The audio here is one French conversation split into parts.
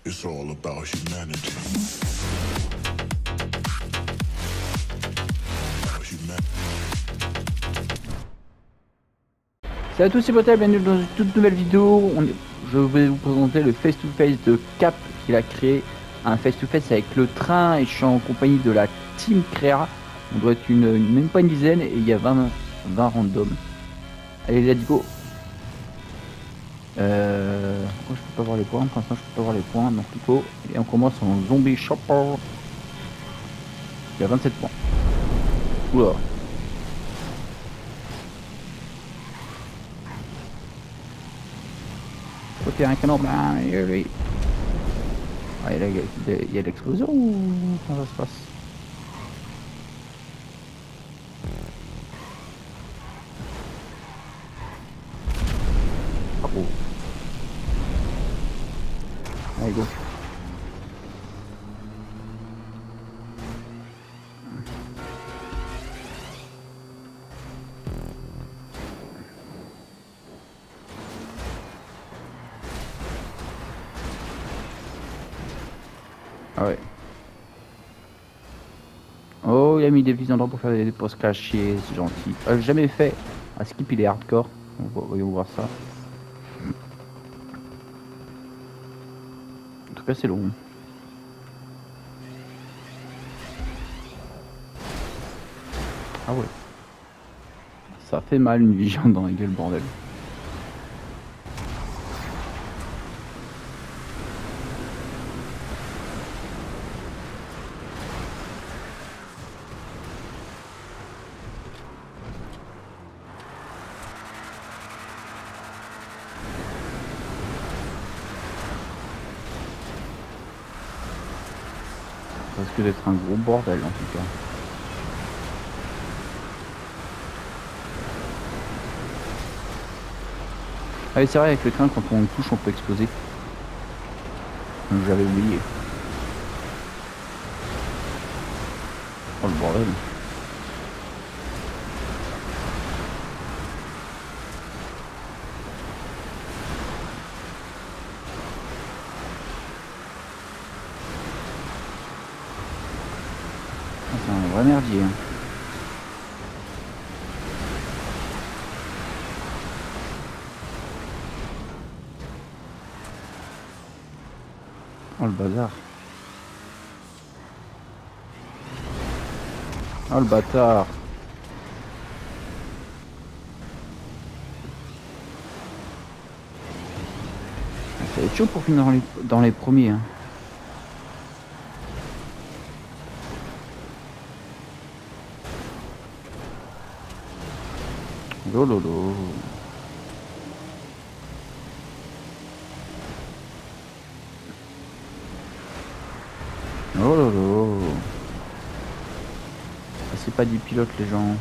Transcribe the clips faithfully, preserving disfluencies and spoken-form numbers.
It's all about humanity. Salut à tous, c'est Botel, bienvenue dans une toute nouvelle vidéo. On est... Je vais vous présenter le face-to-face -face de Cap qu'il a créé. Un face-to-face -face avec le train et je suis en compagnie de la team Créa. On doit être une, une même pas une dizaine et il y a vingt, vingt randoms. Allez, let's go. Euh... Pourquoi je peux pas voir les points? Pour l'instant, je peux pas voir les points, donc il faut. Et on commence en zombie shopper. Il y a vingt-sept points. Oula. Ok, un canon, ben, lui. Ah, il y a, il y a l'explosion ou comment ça se passe? Oh. Allez, go. Ah ouais. Oh, il a mis des petits endroits pour faire des postes cachés, c'est gentil. Euh, j'ai jamais fait. À skip, il est hardcore. On va, voyons voir ça. En tout cas, c'est long. Ah ouais. Ça fait mal une vision dans la gueule, bordel. Ça risque d'être un gros bordel en tout cas. Ah oui, c'est vrai, avec le train, quand on touche, on peut exploser. J'avais oublié. Oh le bordel. C'est un vrai merdier. Hein. Oh le bazar. Oh le bâtard. Ça va être chaud pour finir dans les, dans les premiers. Hein. Lololo. Oh là là. C'est pas du pilote les gens.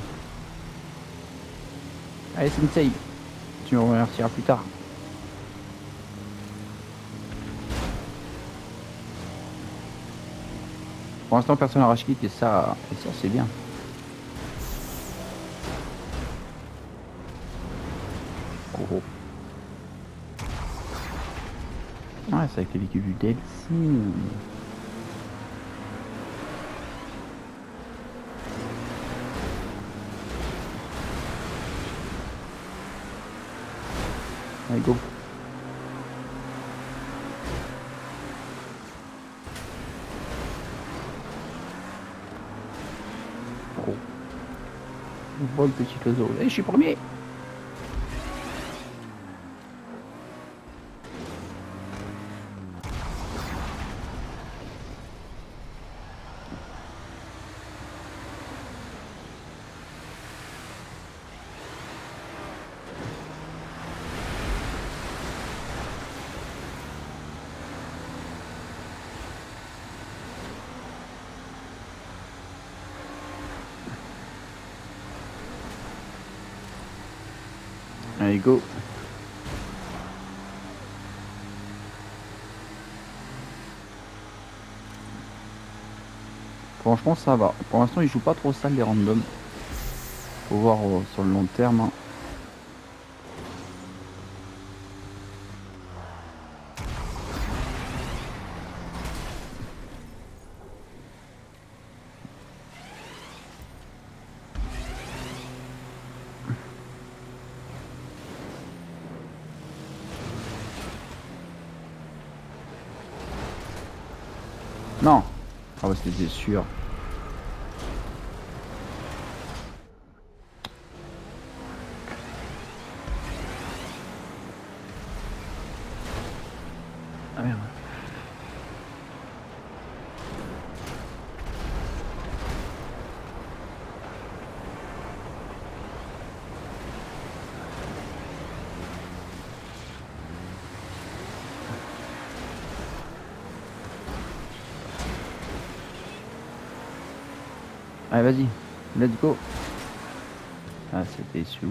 Allez Sensei, tu me remercieras plus tard. Pour l'instant personne n'a rush kit et ça, et ça c'est bien. Oh oh. Ouais, c'est avec les véhicules du D L C. Allez, go. Oh. Vol petit oiseau. Allez, je suis premier. Allez, go. Franchement, ça va. Pour l'instant, ils jouent pas trop sale les randoms. Faut voir euh, sur le long terme. Hein. Non. Ah bah c'était sûr. Ah merde. Allez, vas-y, let's go. Ah, c'était sous.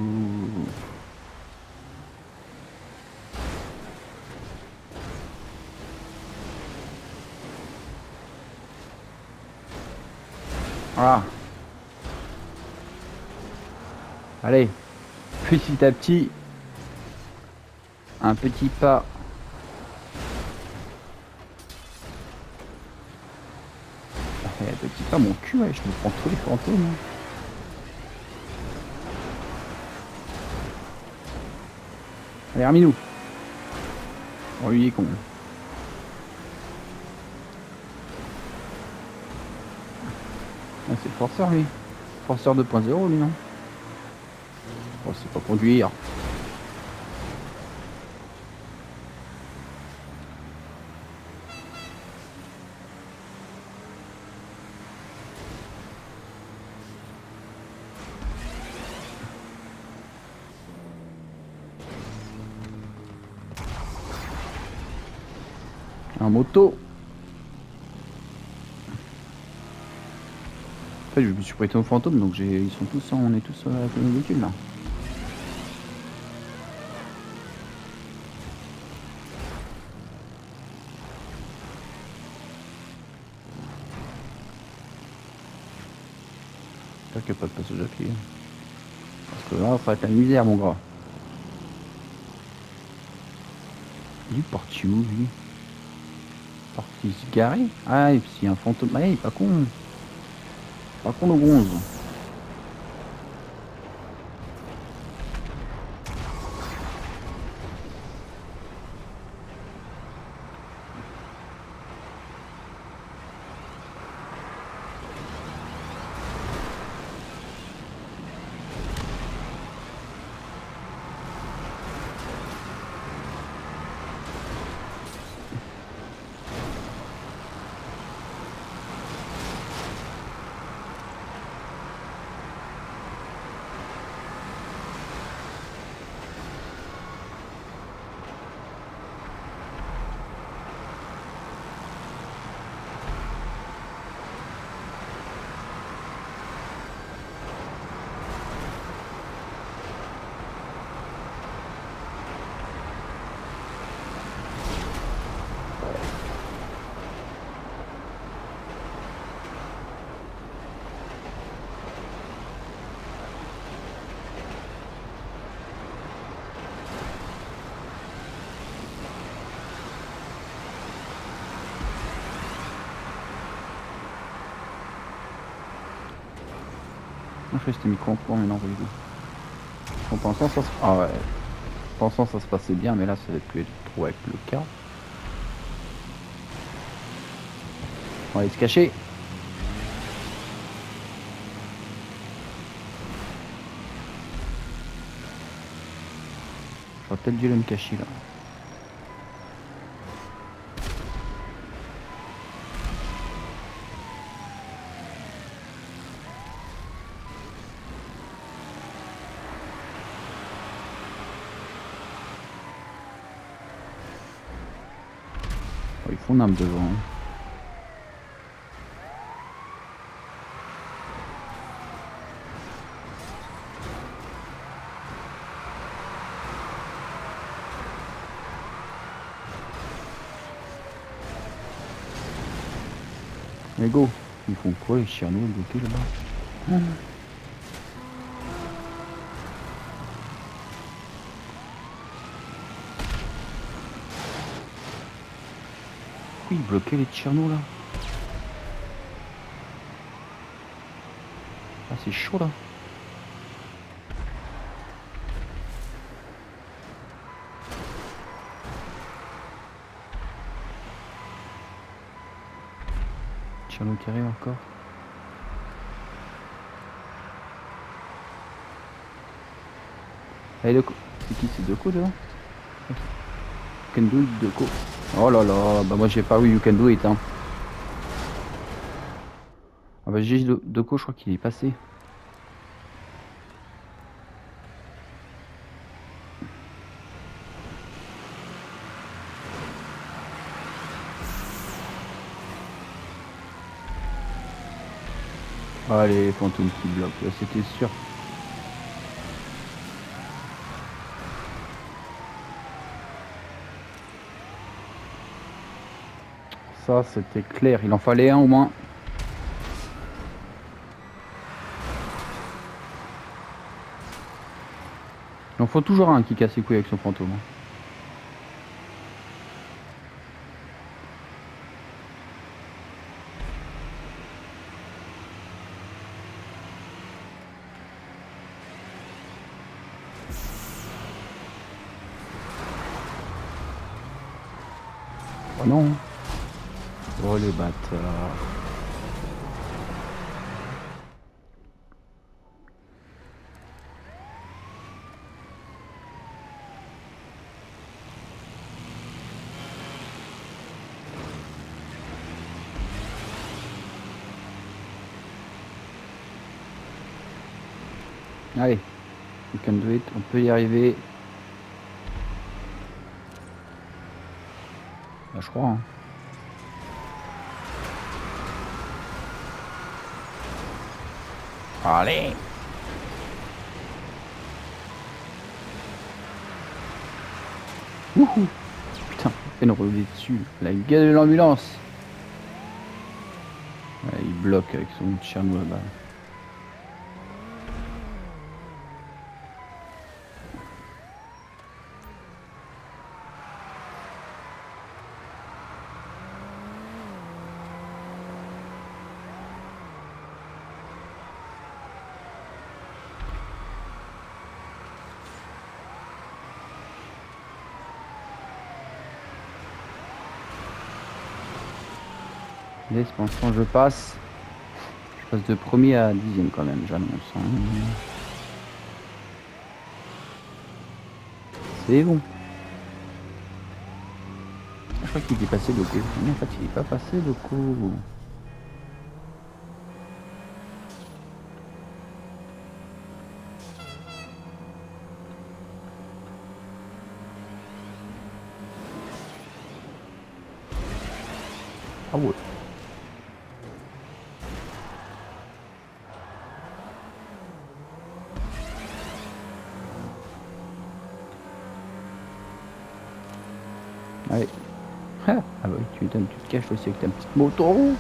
Voilà. Allez, petit à petit, un petit pas. Un petit pas, mon cul, ouais, je me prends tous les fantômes. Allez, Arminou. Oh, lui, il est con. Ah, c'est le forceur, lui. Forceur deux point zéro, lui, non? Oh, c'est pas conduire. Un moto. En fait, je me suis prêté au fantôme, donc j'ai, ils sont tous, en, on est tous à la même véhicule là. J'espère qu'il n'y a pas de passage à pied. Parce que là, ça va être la misère, mon gars. Il est parti où, lui? Parti se garer? Ah, et puis il y a un fantôme. Ah, il est pas con. Pas con, le bronze. Je fais c'était micro-emploi, mais non, pas du tout. En pensant, ça se... Ah ouais. En pensant, ça se passait bien, mais là, ça va plus être trop avec le cas. On va aller se cacher. J'aurais peut-être dû aller me cacher là. Oh, ils font une arme devant. Hein. Allez, go. Ils font quoi les chiens bloqués là-bas? Mmh. Pourquoi ils bloquaient les tchernos là? Ah, c'est chaud là. Charlot qui arrive encore. Allez, Deco. C'est qui, c'est Deco devant? You can do it, Deco. Oh là là, bah moi j'ai pas eu You can do it hein. Ah bah j'ai Deco, je crois qu'il est passé. Allez, les fantômes qui bloquent, là c'était sûr. Ça c'était clair, il en fallait un au moins. Il en faut toujours un qui casse les couilles avec son fantôme. Oh non. Oh les bâtards. Allez, you can do it, on peut y arriver. Bah, je crois. Hein. Allez. Wouhou. Putain, peine rouler dessus. La gueule de l'ambulance. Ouais, il bloque avec son Charlot là-bas. Yes, pour l'instant je passe. Je passe de premier à dixième quand même, j'annonce. Hein. C'est bon. Je crois qu'il est passé de coup. Mais en fait il est pas passé de coup. Ah ouais. Allez. Ah bah oui, tu, tu te caches aussi avec ta petite moto.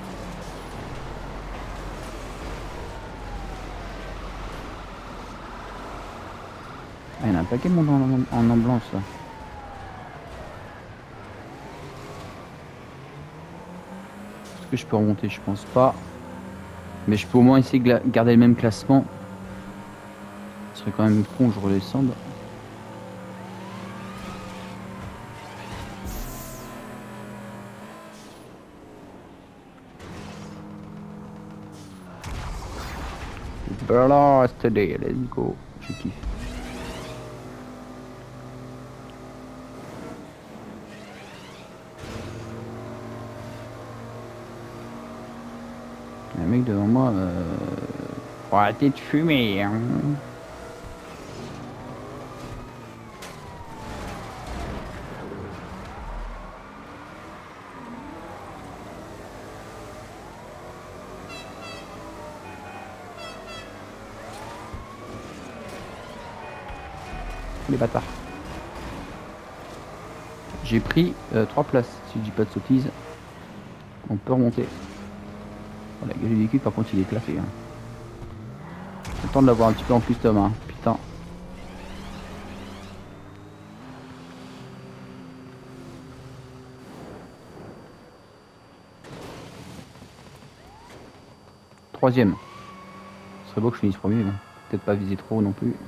Ah, il y en a un paquet de monde en, en ambulance là. Est-ce que je peux remonter? Je pense pas. Mais je peux au moins essayer de garder le même classement. Ce serait quand même con que je redescende. Blast today, let's go. Je kiffe. Il y a un mec devant moi. Euh... Faut arrêter de fumer. Hein. Les bâtards. J'ai pris euh, trois places, si je dis pas de sottises. On peut remonter. Oh, la gueule du véhicule par contre il est éclaté. Hein. Content de l'avoir un petit peu en custom. Hein. Putain. Troisième. Ce serait beau que je finisse premier. Peut-être pas viser trop non plus.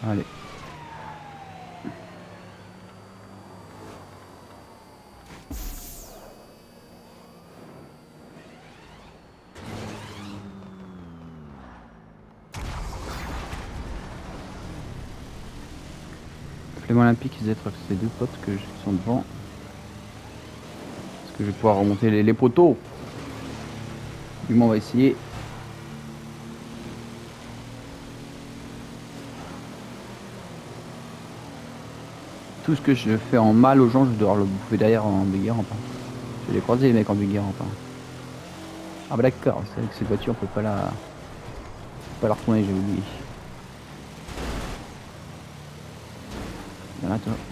Allez. Flemme olympique, ils être ces deux potes que qui sont devant. Est-ce que je vais pouvoir remonter les, les poteaux? Du moins on va essayer. Tout ce que je fais en mal aux gens, je dois le bouffer derrière en buggy rampant. Je vais les croiser les mecs en buggy rampant. Ah bah d'accord, c'est vrai que ces voitures on peut pas la. On peut pas la retourner, j'ai oublié. Voilà toi.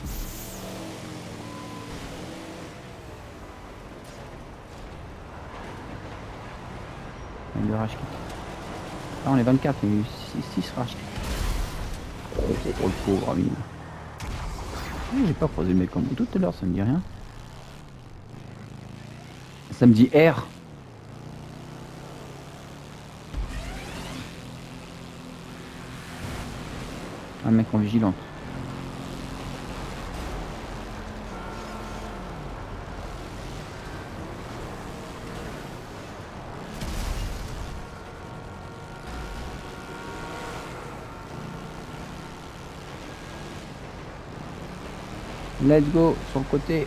Le rage kick. Ah on est vingt-quatre, il y a eu six rage kick. Oh, oh le pauvre ami. J'ai pas croisé le mec en bout tout à l'heure, ça me dit rien. Ça me dit R. Un mec en vigilante. Let's go sur le côté.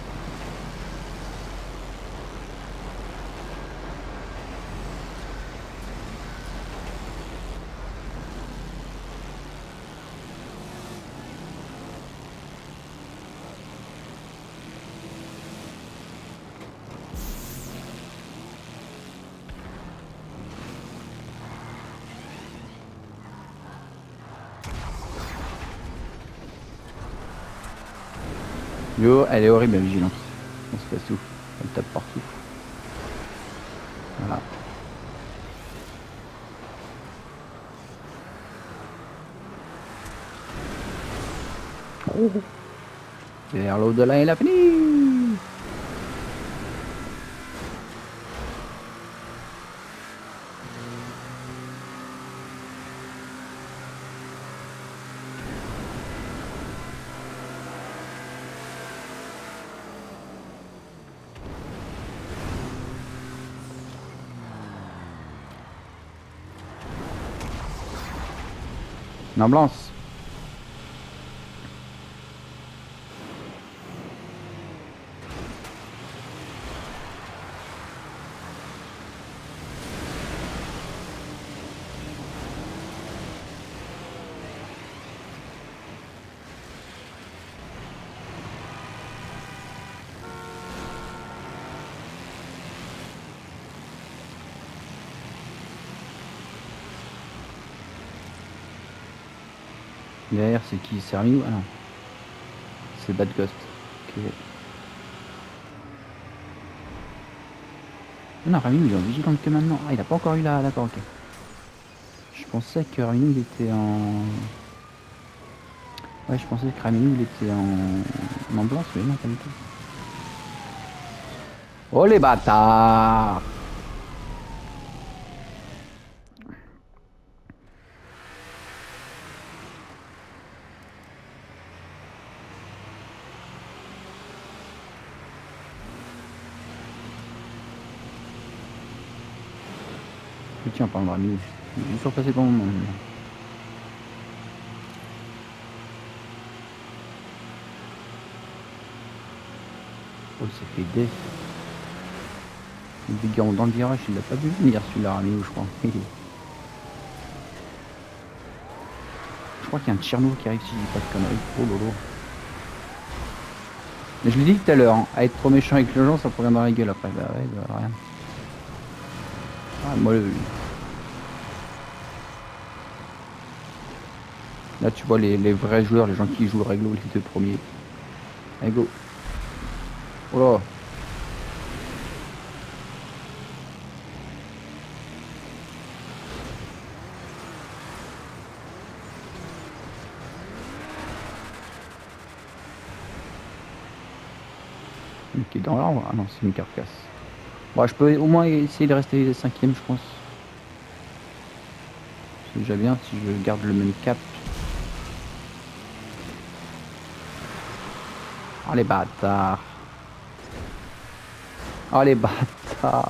Yo, elle est horrible la vigilante. On se casse tout. Elle tape partout. Voilà. Oh. Vers l'au-delà et l'infini. Une ambulance. Derrière, c'est qui? C'est Raminou? Ah non. C'est Bad Ghost. Ok. Non, Raminou, il est en vigilante que maintenant. Ah, il a pas encore eu la. D'accord, ok. Je pensais que Raminou, il était en. Ouais, je pensais que Raminou, il était en. en ambulance, mais non, pas du tout. Oh les bâtards! Tiens, par le Raminou. Je suis surpassé dans mon monde. Oh, il s'est fait def. Le bigard dans le virage, il l'a pas vu venir celui-là, Raminou, je crois. Je crois qu'il y a un Tcherno qui arrive si je dis pas de conneries. Oh lolo. Mais je l'ai dit tout à l'heure, hein, à être trop méchant avec les gens, ça pourrait dans la gueule après. Bah ouais, bah rien. Ah, moi, le... Là, tu vois les, les vrais joueurs, les gens qui jouent le réglo, les deux premiers. Allez, go. Oh là. Qui est dans l'arbre? Ah non, c'est une carcasse. Bon, je peux au moins essayer de rester cinquième, je pense. C'est déjà bien si je garde le même cap. Oh les bâtards. Oh les bâtards.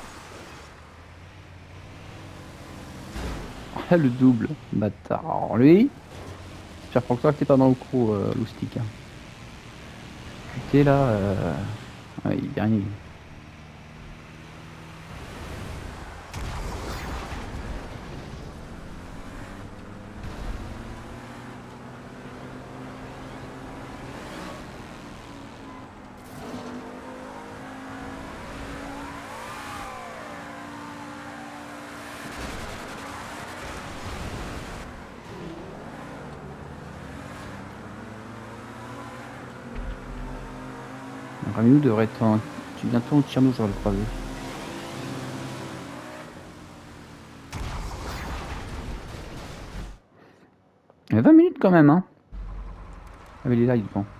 Oh, le double bâtard. Alors lui, j'espère pour toi que t'es pas dans le coup, euh, Loustic. Hein. Putain là, euh... ouais, il gagne. Ramiou devrait être en... bientôt en Tcherno sur le croisé. Il y a vingt minutes quand même, hein. Avec les lives, bon.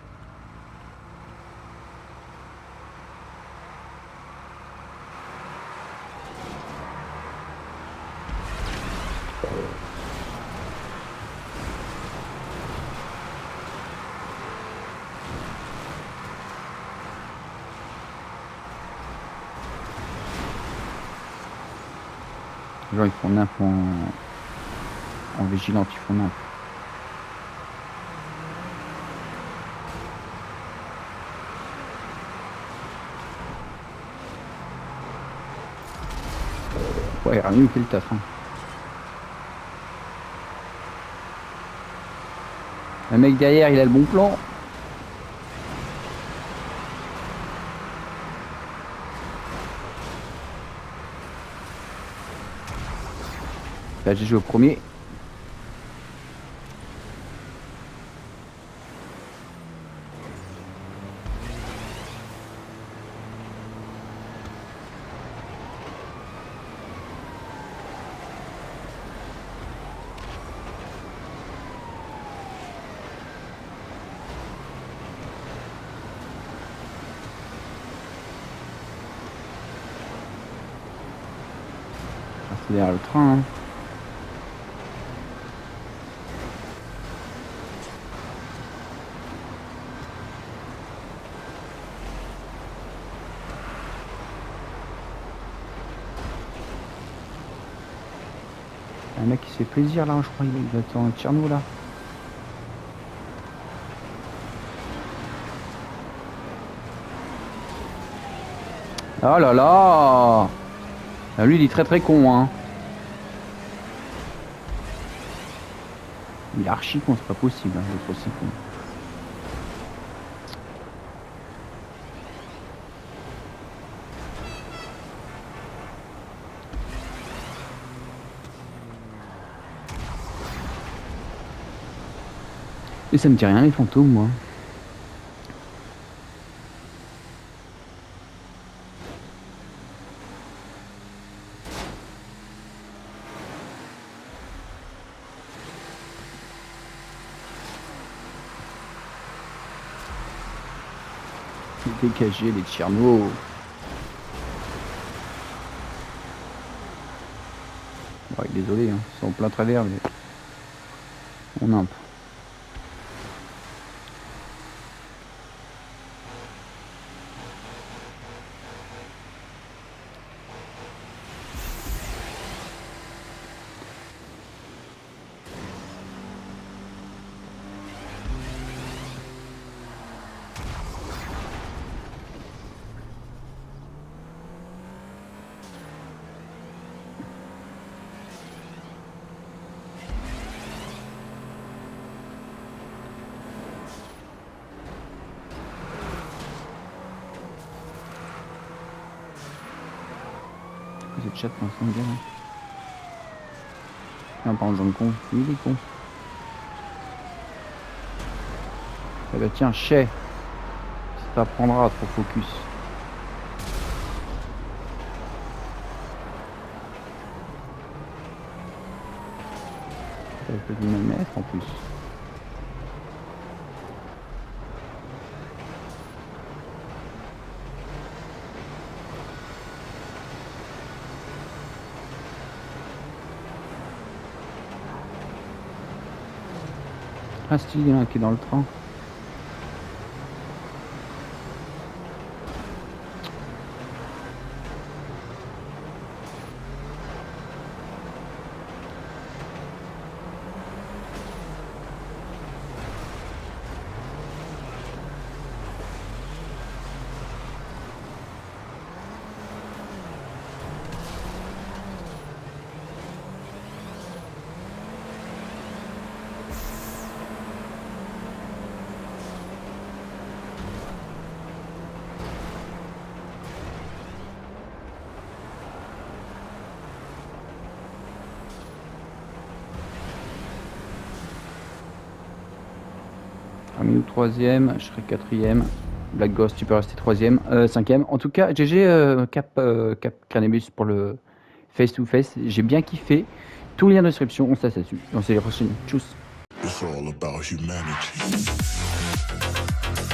Les gens ils font nymphe en... en vigilante, ils font nymphe. Ouais, Ramiou fait le taf. Hein. Le mec derrière, il a le bon plan. Là, j'ai joué au premier. C'est derrière le train. Hein. Un mec qui se fait plaisir là, je crois, il va être en Tcherno là. Oh là là! Ah, lui il est très très con hein. Il est archi con, c'est pas possible hein, d'être aussi con. Et ça me dit rien les fantômes moi. Dégager les Tcherno. Ouais, désolé, hein. Ils sont en plein travers, mais on a un peu. Vous êtes chat pour l'instant bien. Hein. Non, par exemple, con. Il est con. Eh bah tiens, chais. Ça t'apprendra à trop focus. Ça peut du même mettre en plus. Ah, style, il y en a un qui est dans le train. Camille troisième, je serai quatrième. Black Ghost, tu peux rester troisième, euh, cinquième. En tout cas, G G euh, Cap, euh, Cap Cranebus pour le face-to-face. J'ai bien kiffé. Tout lien de description, on se laisse là-dessus. On se dit à la prochaine. Tchuss. It's all about humanity.